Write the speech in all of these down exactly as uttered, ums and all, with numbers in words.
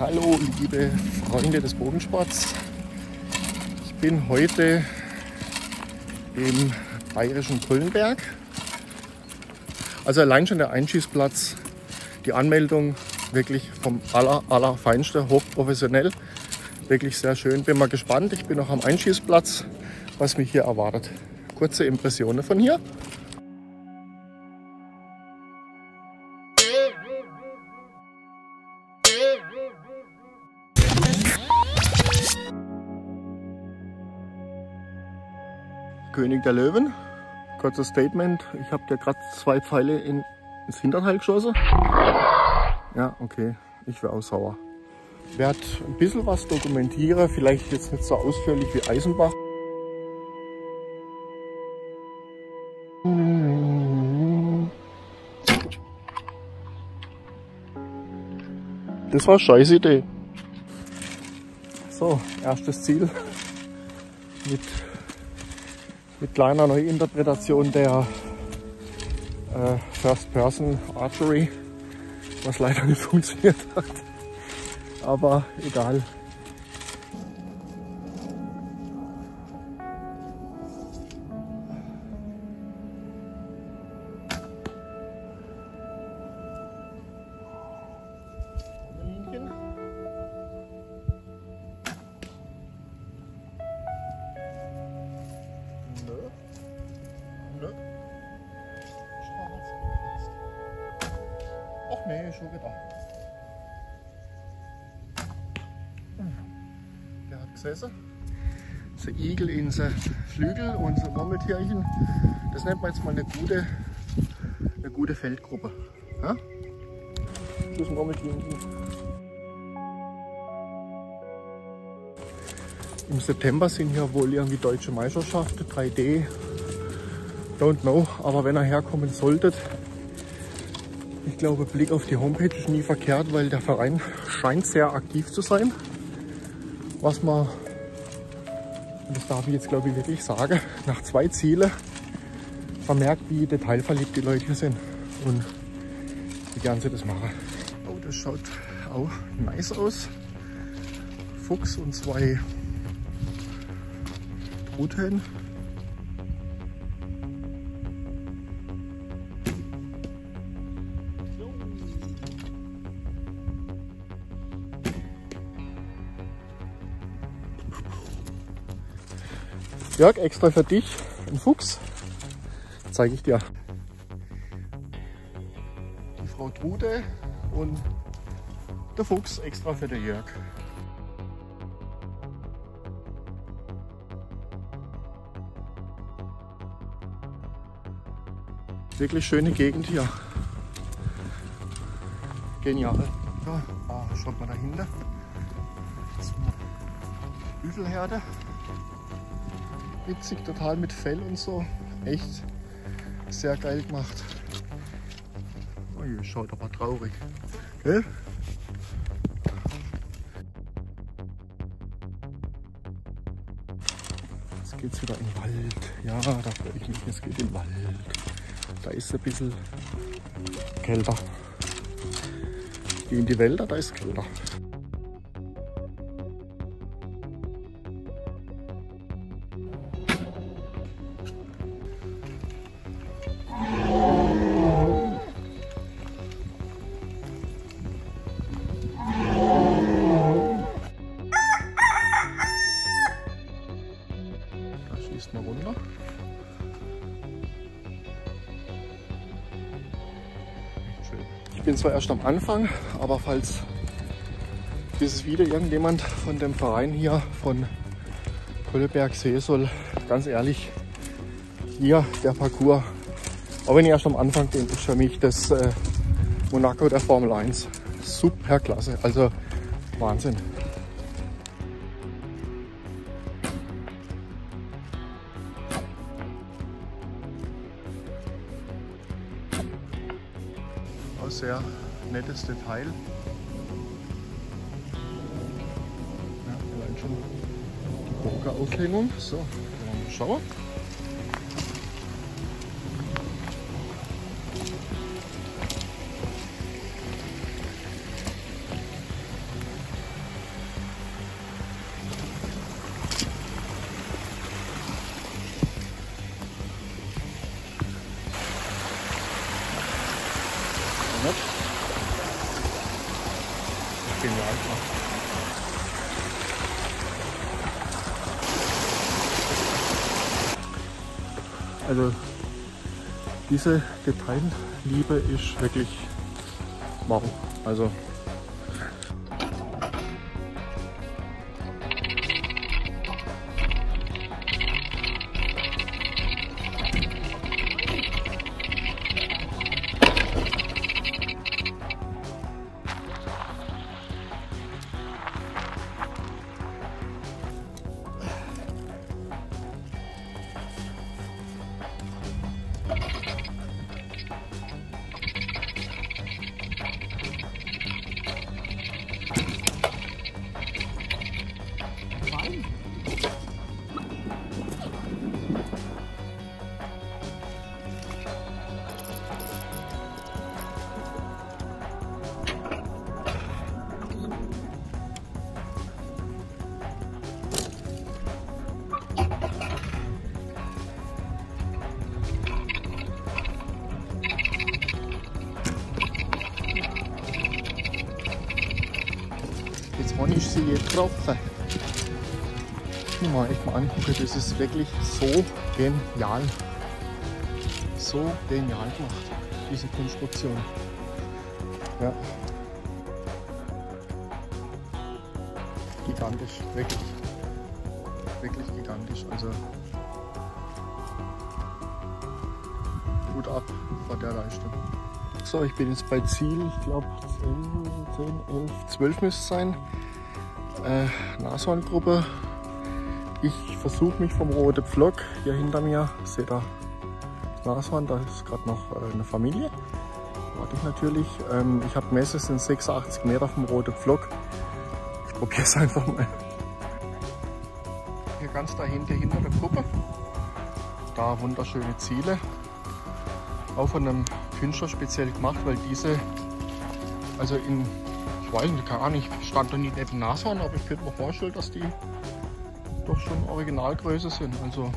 Hallo liebe Freunde des Bogensports. Ich bin heute im bayerischen Pullenberg. Also allein schon der Einschießplatz, die Anmeldung wirklich vom aller, aller Feinsten, hochprofessionell. Wirklich sehr schön. Bin mal gespannt. Ich bin noch am Einschießplatz, was mich hier erwartet. Kurze Impressionen von hier. König der Löwen. Kurzes Statement. Ich habe dir gerade zwei Pfeile in, ins Hinterteil geschossen. Ja, okay. Ich wäre auch sauer. Ich werde ein bisschen was dokumentieren. Vielleicht jetzt nicht so ausführlich wie Eisenbach. Das war eine scheiß Idee. So, erstes Ziel. Mit Mit kleiner Neuinterpretation der äh, First Person Archery, was leider nicht funktioniert hat. Aber egal. Ach nee, schon gedacht. Der hat gesessen. Das ist ein Igel in seinen Flügel und so ein Murmeltierchen. Das nennt man jetzt mal eine gute, eine gute Feldgruppe. Ja? Das ist ein Murmeltierchen. Im September sind hier wohl irgendwie deutsche Meisterschaften, drei D. Don't know, aber wenn er herkommen solltet, ich glaube, Blick auf die Homepage ist nie verkehrt, weil der Verein scheint sehr aktiv zu sein. Was man, und das darf ich jetzt glaube ich wirklich sagen, nach zwei Zielen vermerkt, wie detailverliebt die Leute hier sind und wie gern sie das machen. Oh, das schaut auch nice aus. Fuchs und zwei Truthähne. Jörg, extra für dich ein Fuchs. Zeige ich dir. Die Frau Trude und der Fuchs extra für den Jörg. Wirklich schöne Gegend hier. Genial. Ja, oh, schaut mal dahinter. So eine Büffelherde. Witzig, total mit Fell und so. Echt sehr geil gemacht. Oh, hier schaut aber traurig. Gell? Jetzt geht's wieder in den Wald. Ja, da freue ich mich. Es geht in den Wald. Da ist es ein bisschen kälter. Ich gehe in die Wälder, da ist es kälter. Mal runter. Schön. Ich bin zwar erst am Anfang, aber falls dieses Video irgendjemand von dem Verein hier von Pullenberg sehen soll, ganz ehrlich, hier der Parcours, auch wenn ich erst am Anfang bin, ist für mich das äh, Monaco der Formel eins. Super klasse, also Wahnsinn. Sehr nettes Detail. Ja, allein schon die Burgeraufhängung. So, mal schauen. nicht? Genial gemacht. Also diese Detailliebe ist wirklich wow. Also jetzt wann ist sie jetzt getroffen? Ich muss mal echt mal angucken, das ist wirklich so genial. So genial gemacht, diese Konstruktion. Ja. Gigantisch, wirklich. Wirklich gigantisch. Also gut ab vor der Leistung. So, ich bin jetzt bei Ziel, ich glaube zehn, elf, zwölf müsste es sein. Äh, Nashorngruppe. Ich versuche mich vom roten Pflock hier hinter mir, seht ihr das Nashorn, da ist gerade noch äh, eine Familie. Warte ich natürlich. Ähm, ich habe gemessen, es sind sechsundachtzig Meter vom roten Pflock. Ich probiere es einfach mal. Hier ganz dahinter, hinter der Gruppe. Da wunderschöne Ziele. Auch von einem Künstler speziell gemacht, weil diese, also in, ich weiß nicht, keine Ahnung, ich stand noch nie neben Nashorn, aber ich könnte mir vorstellen, dass die doch schon Originalgröße sind. Also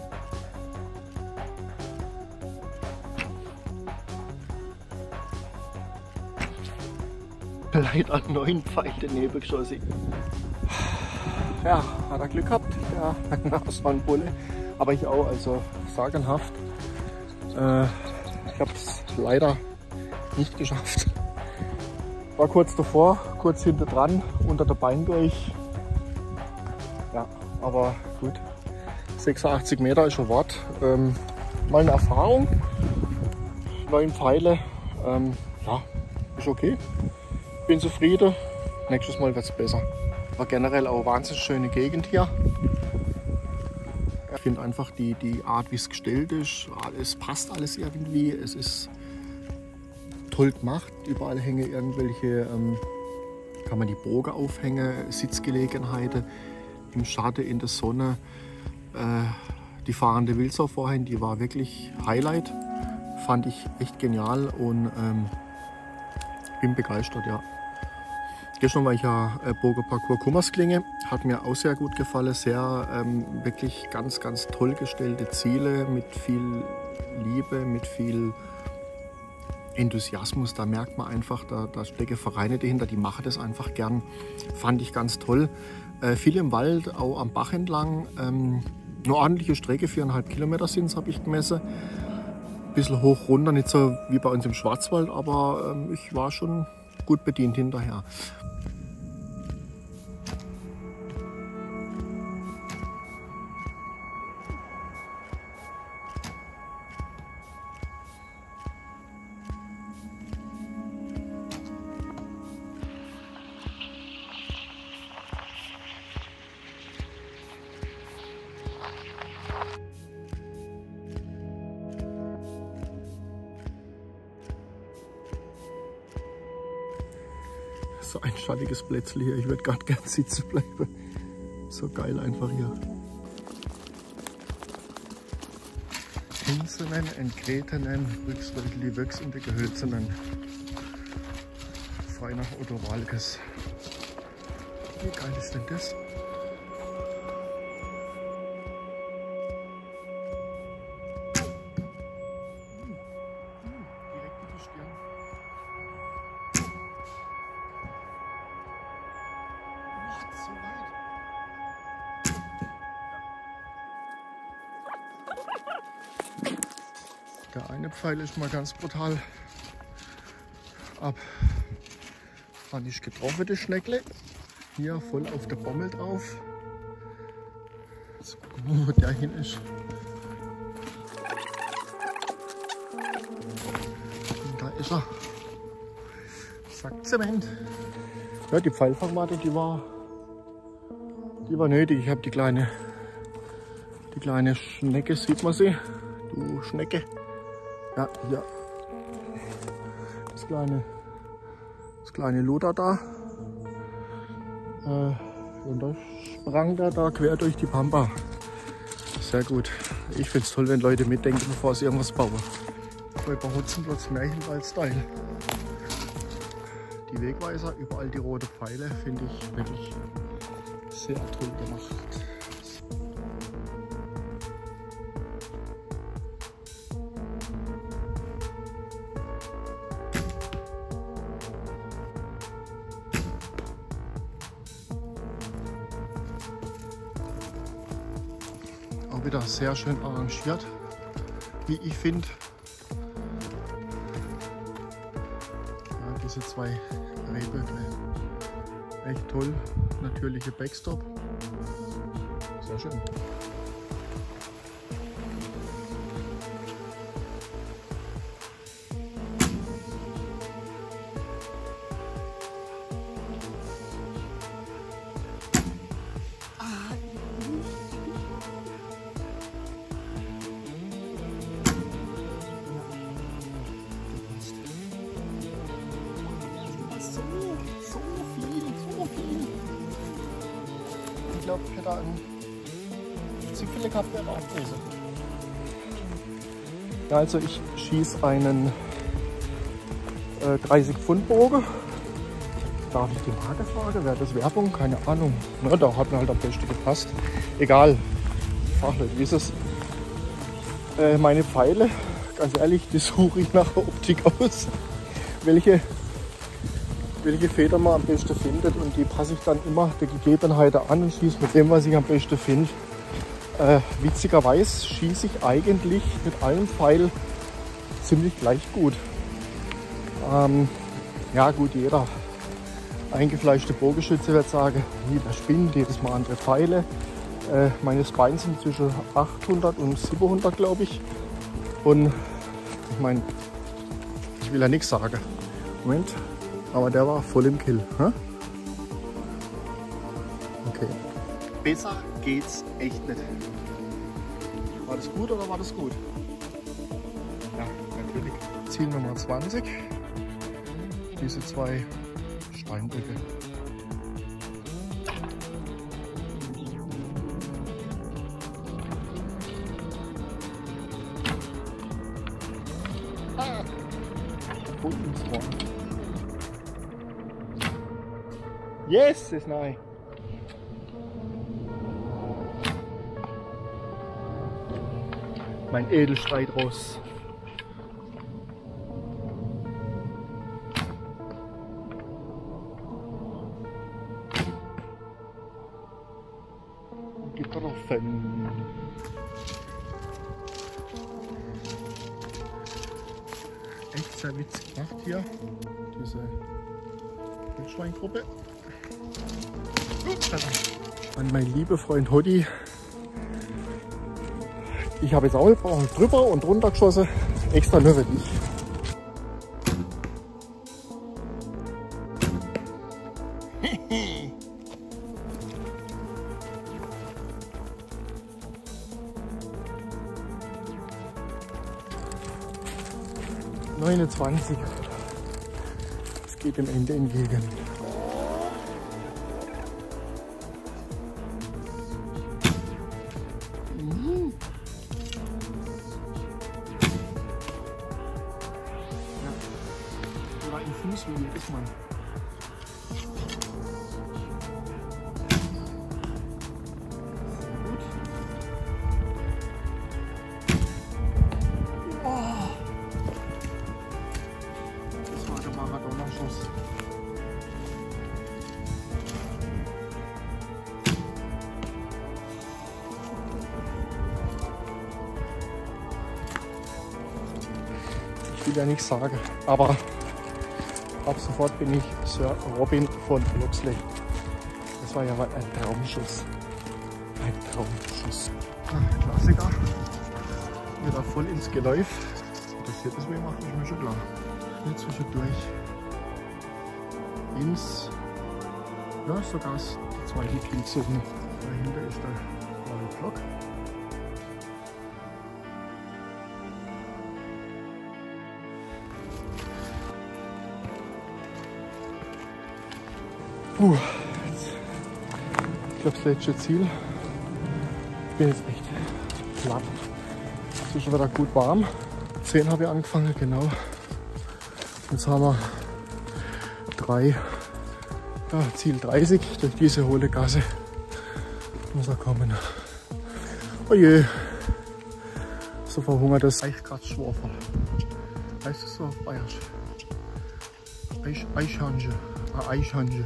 leider neun Pfeile daneben geschossen. Ja, hat er Glück gehabt, der Nashornbulle. Aber ich auch, also sagenhaft. Äh, ich habe es leider nicht geschafft. War kurz davor, kurz hinter dran, unter der Bein durch. Ja, aber gut. sechsundachtzig Meter ist ein Wort. Ähm, mal eine Erfahrung. neun Pfeile. Ähm, ja, ist okay. Bin zufrieden. Nächstes Mal wird es besser. War generell auch eine wahnsinnig schöne Gegend hier. Ich finde einfach die, die Art, wie es gestellt ist, es passt alles irgendwie. Es ist toll gemacht. Überall hängen irgendwelche, ähm, kann man die Bogen aufhängen, Sitzgelegenheiten im Schatten, in der Sonne. Äh, die fahrende Wildsau vorhin, die war wirklich Highlight. Fand ich echt genial und ähm, bin begeistert, ja. Gestern war ich ja äh, Bogenparcours Kummersklinge, hat mir auch sehr gut gefallen, sehr ähm, wirklich ganz, ganz toll gestellte Ziele mit viel Liebe, mit viel Enthusiasmus. Da merkt man einfach, da, da stecken Vereine dahinter, die machen das einfach gern. Fand ich ganz toll. Äh, viel im Wald, auch am Bach entlang. Ähm, eine ordentliche Strecke, viereinhalb Kilometer sind es, habe ich gemessen. Ein bisschen hoch runter, nicht so wie bei uns im Schwarzwald, aber ähm, ich war schon gut bedient hinterher. So ein schattiges Plätzchen hier. Ich würde gerade gern sitzen bleiben. So geil einfach hier. Hinsenen, Entgretenen, Rücksrötli, wechselnde Gehölzenen. Frei nach Otto Walkes. Wie geil ist denn das? Direkt in die Stirn. eine Pfeile ist mal ganz brutal ab. War nicht getroffen, das Schneckle. Hier voll auf der Bommel drauf. Jetzt gucken wir mal, wo der hin ist. Und da ist er. Sack Zement. Ja, die Pfeilfangmatte, die war, die war nötig. Ich habe die kleine, die kleine Schnecke, sieht man sie? Du Schnecke. Ja, hier. Das kleine, das kleine Luder da. Äh, und da sprang der da quer durch die Pampa. Sehr gut. Ich finde es toll, wenn Leute mitdenken, bevor sie irgendwas bauen. Bei Hotzenplotz Märchenwald-Style. Die Wegweiser, überall die roten Pfeile, finde ich wirklich sehr toll gemacht. Auch wieder sehr schön arrangiert, wie ich finde. Ja, diese zwei Drehböcke, echt toll. Natürliche Backstop, sehr schön. Ich glaube, ich hätte einen Zipfel gehabt, wäre auch böse. Ja, also ich schieße einen äh, dreißig Pfund Bogen. Darf ich die Marke fragen? Wäre das Werbung? Keine Ahnung. Na, da hat mir halt am besten gepasst. Egal. Fachlich, wie ist es? Äh, meine Pfeile, ganz ehrlich, die suche ich nach der Optik aus. Welche welche Feder man am besten findet, und die passe ich dann immer der Gegebenheit an und schieße mit dem, was ich am besten finde. Äh, witzigerweise schieße ich eigentlich mit allen Pfeilen ziemlich gleich gut. Ähm, ja gut, jeder eingefleischte Bogenschütze wird sagen, wie der spinnt, jedes Mal andere Pfeile. Äh, meine Spines sind zwischen achthundert und siebenhundert, glaube ich. Und ich meine, ich will ja nichts sagen. Moment. Aber der war voll im Kill. Hä? Okay. Besser geht's echt nicht. War das gut oder war das gut? Ja, natürlich. Ziel Nummer zwanzig. Diese zwei Steinböcke. Ah. Und ins Rohr. Yes, ist nein. Mein Edelstreitross. Getroffen. Echt sehr witzig gemacht hier. Diese Wildschweingruppe. An mein lieber Freund Hoddy. Ich habe jetzt auch gebraucht, drüber und runter geschossen. Extra nur für dich. neunundzwanzig. Es geht dem Ende entgegen. Mhm. Ja. Oder ein Fuß wie jedes Mal. Maradona-Schuss. ja nichts sagen. Aber ab sofort bin ich Sir Robin von Loxley. Das war ja mal ein Traumschuss. Ein Traumschuss. Klassiker. Wieder voll ins Geläuf. Interessiert das mich, macht mich mir schon klar. Hier zwischendurch ins, ja sogar die zweite Kielzone. Dahinter ist der neue Block. Uh, ich glaube, das letzte Ziel. Ich bin jetzt echt platt. Es ist schon wieder gut warm. zehn habe ich angefangen, genau. Jetzt haben wir drei, ja, Ziel dreißig. Durch diese hohle Gasse muss er kommen. Oje, so verhungertes Eichkratzschwafer. Heißt das so auf Bayerisch? Eich, Eichhörnchen. Ah, Eichhörnchen.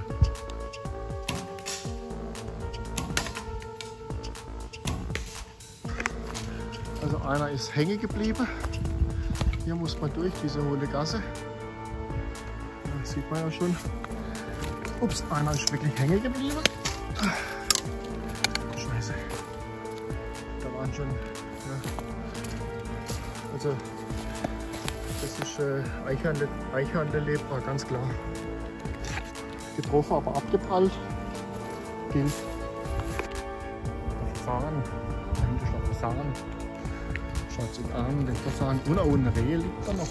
Also einer ist hängen geblieben. Hier muss man durch diese hohle Gasse. Das sieht man ja schon. Ups, einer ist wirklich hängen geblieben. Scheiße. Da waren schon. Ja. Also das ist äh, Eichhörnle, Eichhörnle-Lepra, ganz klar. Getroffen, aber abgeprallt. Gilt. Der Fasan. Da hinten ist noch der Fasan. Schaut sich an, der Fasan. Und auch ein Reh liegt da noch.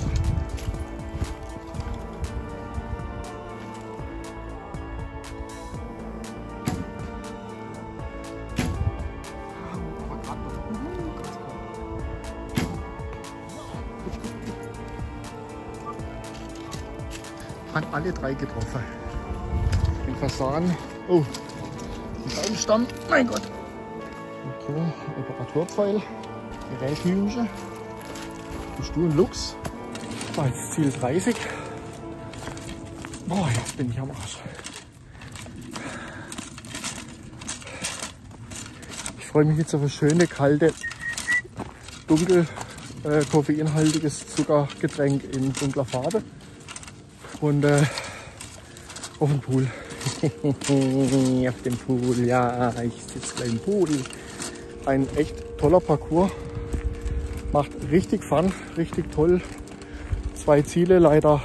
Hat alle drei getroffen. Den Fasan. Oh, ein Baumstamm. Mein Gott. Okay, Operatorpfeil. Geräthühnchen. Bist du ein Luchs? Oh, jetzt Ziel dreißig. Boah, jetzt bin ich am Arsch. Ich freue mich jetzt auf ein schöne, kalte, dunkel, äh, koffeinhaltiges Zuckergetränk in dunkler Farbe. Und äh, auf dem Pool. Auf dem Pool, ja, ich sitze gleich im Pool. Ein echt toller Parcours. Macht richtig Fun, richtig toll. Zwei Ziele leider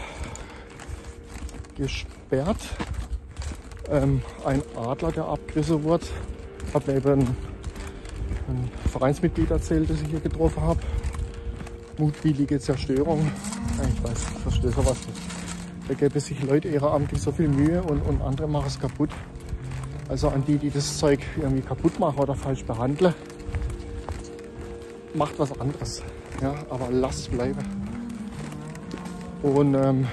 gesperrt. Ähm, ein Adler, der abgerissen wurde. Hat mir eben ein Vereinsmitglied erzählt, das ich hier getroffen habe. Mutwillige Zerstörung. Ich weiß, ich verstehe sowas nicht. Da gäbe sich Leute ehrenamtlich so viel Mühe und, und andere machen es kaputt. Also an die, die das Zeug irgendwie kaputt machen oder falsch behandeln, macht was anderes. Ja, aber lasst es bleiben. Und ähm,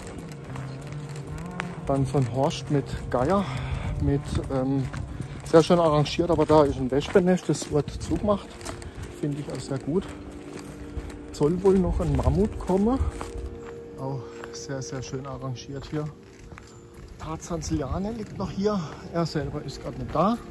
dann so ein Horst mit Geier, mit ähm, sehr schön arrangiert, aber da ist ein Wespennest, das wird zugemacht. Finde ich auch sehr gut. Soll wohl noch ein Mammut kommen. Auch sehr, sehr schön arrangiert hier. Tarzans Liane liegt noch hier. Er selber ist gerade nicht da.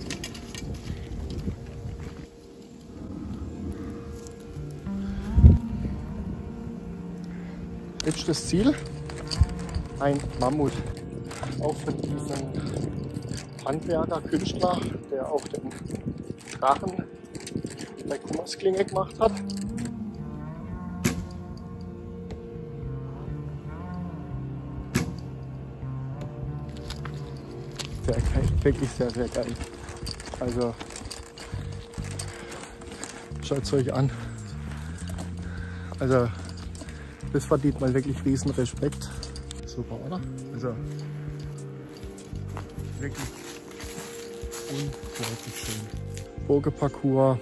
Letztes Ziel. Ein Mammut. Auch von diesem Handwerker, Künstler, der auch den Drachen bei Kummersklinge gemacht hat. Sehr geil, wirklich sehr, sehr geil. Also schaut es euch an. Also das verdient mal wirklich riesen Respekt. Super, oder? Also wirklich unglaublich schön. Burgeparcours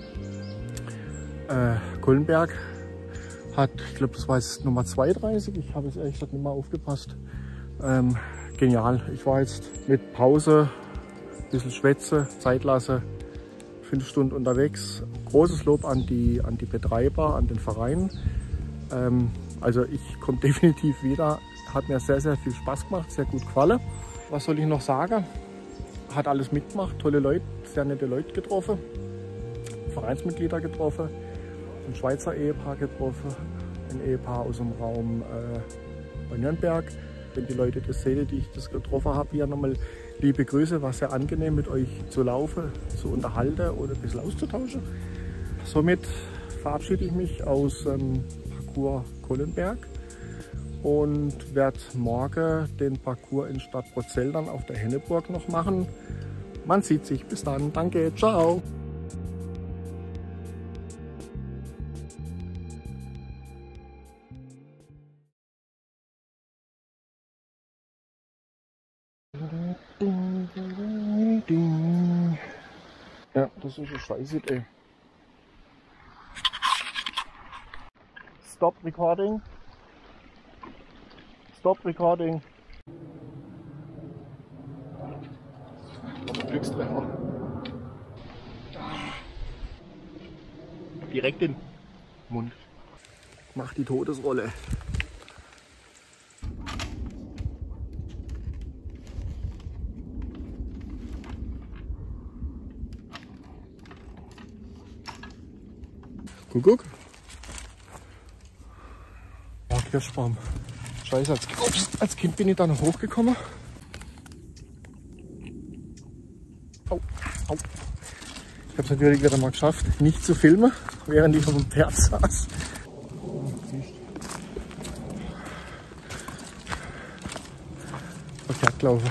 äh, Kullenberg hat, ich glaube das war jetzt Nummer zweiunddreißig. Ich habe jetzt ehrlich gesagt nicht mal aufgepasst. Ähm, Genial. Ich war jetzt mit Pause, ein bisschen Schwätze, Zeit lasse, fünf Stunden unterwegs. Großes Lob an die, an die Betreiber, an den Verein. Ähm, also ich komme definitiv wieder. Hat mir sehr, sehr viel Spaß gemacht, sehr gut gefallen. Was soll ich noch sagen? Hat alles mitgemacht, tolle Leute, sehr nette Leute getroffen, Vereinsmitglieder getroffen, ein Schweizer Ehepaar getroffen ein Ehepaar aus dem Raum äh, bei Nürnberg. Wenn die Leute das sehen, die ich das getroffen habe, hier nochmal liebe Grüße. War sehr angenehm, mit euch zu laufen, zu unterhalten oder ein bisschen auszutauschen. Somit verabschiede ich mich aus dem Parcours Kollenberg und werde morgen den Parcours in Stadt Brozell dann auf der Henneburg noch machen. Man sieht sich. Bis dann. Danke. Ciao. Ja, das ist eine scheiße Idee. Stop recording. Stop recording. Glückstreffer. Direkt in den Mund. Mach die Todesrolle. Guck, guck. Oh, Kirschbaum. Scheiße, als, ups, als Kind bin ich da noch hochgekommen. Au, au. Ich habe es natürlich wieder mal geschafft, nicht zu filmen, während ich auf dem Pferd saß. Verkehrt gelaufen.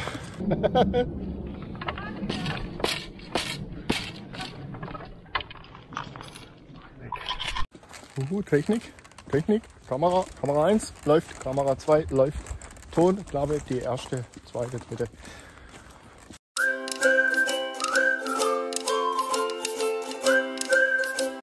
Uhu, Technik, Technik, Kamera, Kamera eins läuft, Kamera zwei läuft, Ton, ich glaube die erste, zweite, dritte.